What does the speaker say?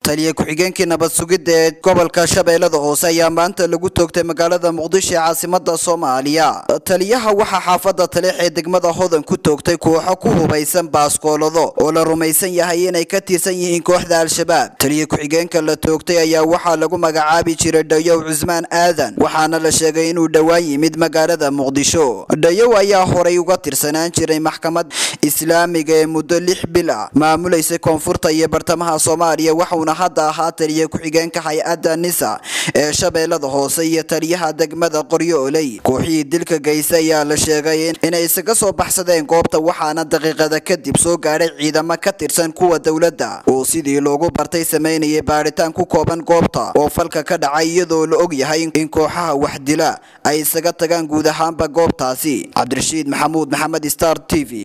taliye ku-xigeenkii nabad sugidda ee gobolka Shabeellada Hoose ayaa maanta lagu toogtay magaalada Muqdisho ee caasimadda Soomaaliya. Taliyaha waxa xaafadda Taleex ee degmada Hodan ku toogtay kooxo ku hubaysan baaskoolado oo la rumaysan yahay inay ka tirsan yihiin kooxda Al-Shabaab. Taliye ku-xigeenka la toogtay ayaa waxa lagu magacaabi jiray Dhayow Cusmaan Aadan, waxaana la sheegay inuu dhawaan yimid magaalada Muqdisho. Dhayow ayaa horay uga tirsanaan jiray maxkamad Islaamiga ee muddo 6 bil ah maamulaysa koonfurta iyo bartamaha Soomaaliya, waxaana hadda ahaa taliye ku-xigeenka hay'adda NISA ee Shabeellada Hoose iyo taliyaha degmada Qoryooley. Kooxii dilka geystay ayaa la sheegay inay isaga soo baxsadeen goobta, waxaana daqiiqada kadib soo gaaray ciidamo ka tirsan kuwa dawladda oo sidii loogu bartay sameynayay baaritaan ku kooban goobta oo falka ka dhacay, iyadoo la og yahay in kooxaha wax dila ay isaga tagaan guud ahaanba goobtaasi. Cabdirashiid Maxamuud Maxamed, Star TV.